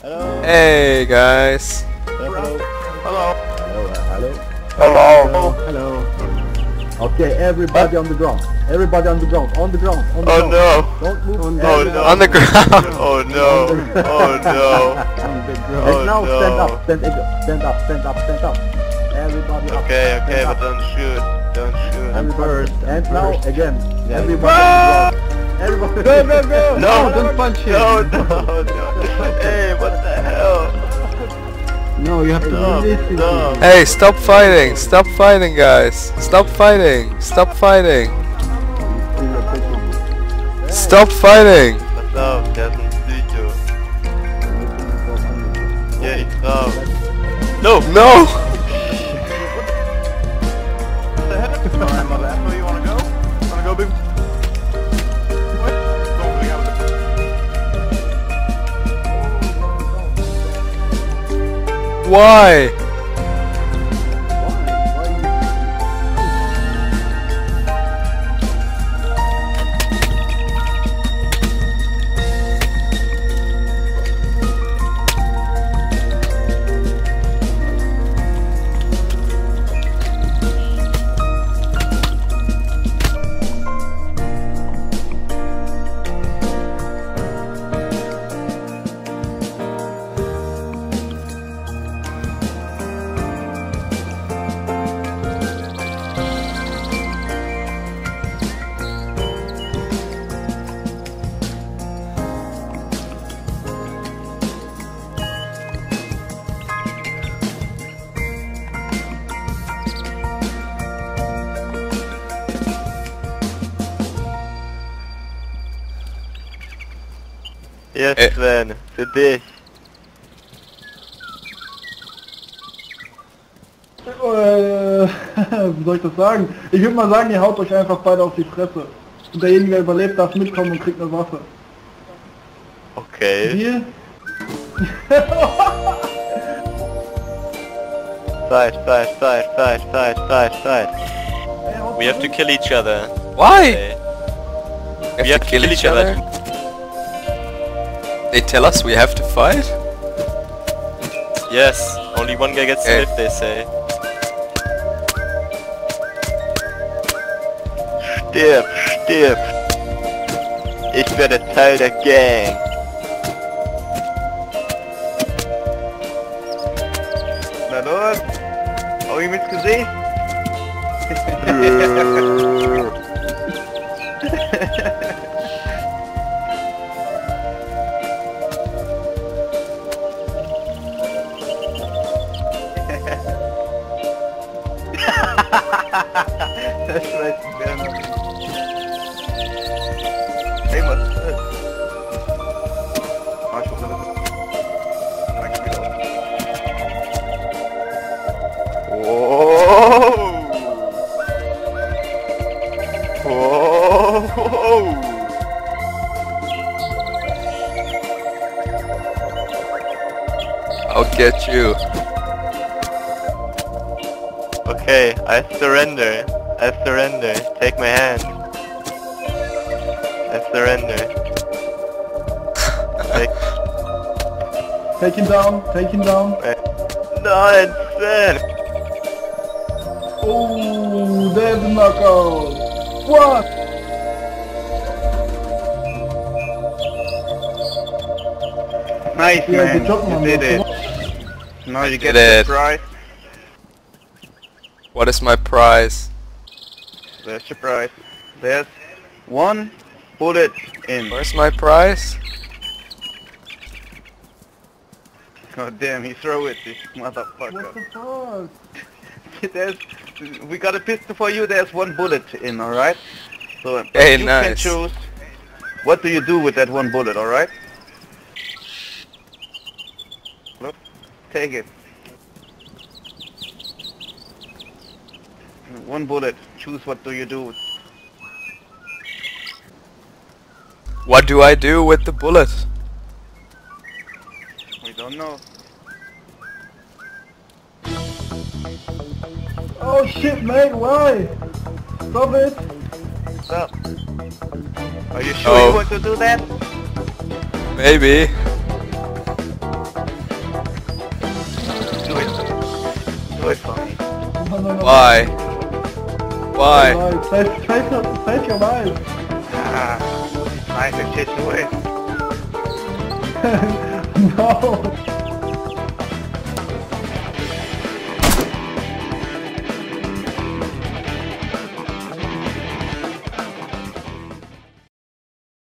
Hello. Hey guys. Hello. Hello. Hello. Hello. Hello. Okay, everybody on the ground. Everybody on the ground. On the ground. On the Oh ground. no. Don't move. Oh no. On the ground. Oh no. Oh no. And now no. stand up. Stand up. Stand up. Stand up. Everybody up. Okay, okay, Stand but up. don't shoot. Don't shoot. And first. And now first. again. Yeah. Everybody on the ground. Everybody. Go. No, don't punch him. No, no, no. Hey, what the hell? No, you have to Stop, listen stop. to Hey, stop fighting. Stop fighting, guys. Stop fighting. Stop fighting. Stop fighting. Pass auf, der ist ein Psycho. Hier, ich drauf. No! No. Alright, mother, that's where you wanna go? Wanna go, baby? What? Don't bring out Why? Jetzt, Sven, für dich. Wie soll ich das sagen? Ich würde mal sagen, ihr haut euch einfach beide auf die Fresse. Und derjenige, der überlebt, darf mitkommen und kriegt eine Waffe. Okay. Deal? Side. We have to kill each other. Why? We have to kill each other. They tell us we have to fight? Yes, only one guy gets Okay. sniffed, they say. Stirb. Ich werde Teil der Gang. Na los, hau ihm ins Gesicht. Das weiß ich wer noch nicht. Hey, was ist das? Ah, ich hoffe, das ist... Mein Spiel aus. Whoa! I'll get you. Okay, I surrender. Take my hand. I surrender. Take him down. Nein, Sven! Oh, there's a knockout. What? Nice, Yeah, man. good job, man. You did it. Now you get did the it. prize. What is my prize? There's your prize. There's one bullet in. Where's my prize? God damn, he threw it, this motherfucker. What the fuck? There's, we got a pistol for you, there's one bullet in, alright? So Hey, you nice. can choose what do you do with that one bullet, alright? Look, take it. One bullet, choose what do you do with. What do I do with the bullet? We don't know. Oh shit, mate, why? Stop it. Stop. Are you sure Oh. you want to do that? Maybe. no. Why? Why? Save your life. Ah, life is just away. No.